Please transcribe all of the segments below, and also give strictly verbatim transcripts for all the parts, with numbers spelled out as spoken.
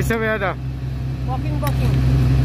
कैसा भैया था? Walking walking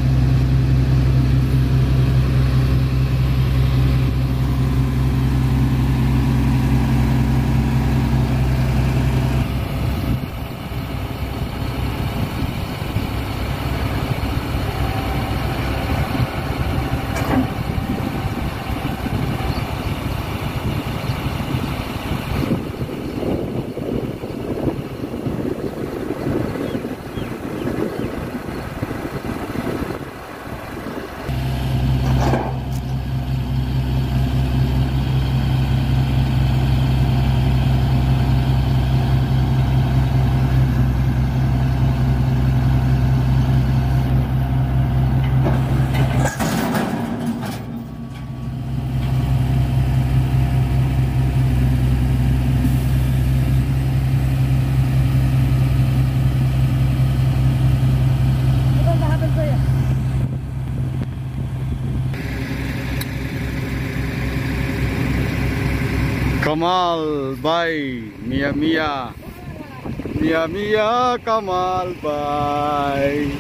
Kamal Bhai, Mia Mia, Mia Mia, Kamal Bhai.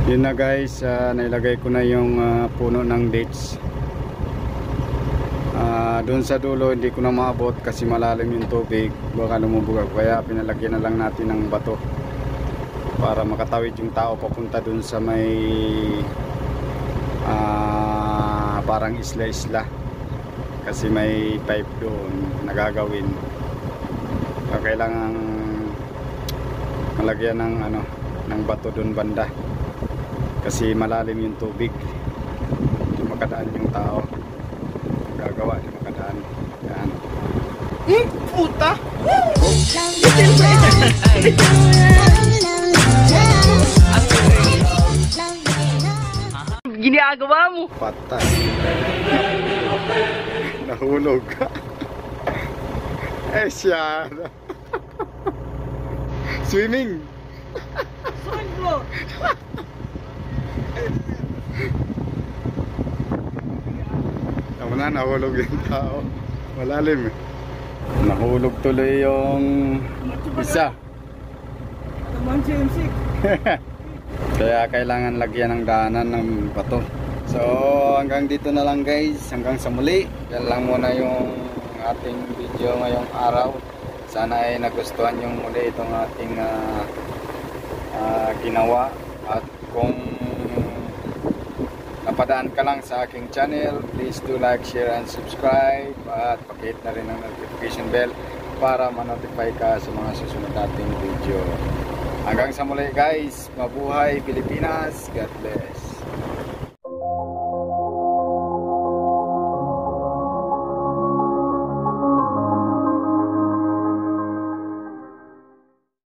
Yun na guys, uh, nailagay ko na yung uh, puno ng dates. Uh, doon sa dulo hindi ko na maabot kasi malalim yung tubig, baka lumubog, kaya pinalagyan na lang natin ng bato para makatawid yung tao papunta doon sa may uh, parang isla-isla, kasi may pipe doon nagagawin. So, kailangan malagyan ng ano ng bato doon banda kasi malalim yung tubig, hindi makadaan yung tao. Gagawa di makadaan. Yan. Hmm, puta! Ginagawa mo? Patay. Nahulog ka. Eh siya. Swimming. Saan mo? Tama na, nahulog yung tao. Malalim eh. Nahulog tuloy yung isa. Naman si M C. Kaya kailangan lagyan ng daanan ng bato. So hanggang dito na lang guys. Hanggang sa muli. Yan lang muna yung ating video ngayong araw. Sana ay nagustuhan yung muli itong ating uh, uh, ginawa. At kung napadaan ka lang sa aking channel, please do like, share, and subscribe. At pakihit na rin ang notification bell para ma-notify ka sa mga susunod nating video. Hanggang sa muli guys, mabuhay Pilipinas, God bless.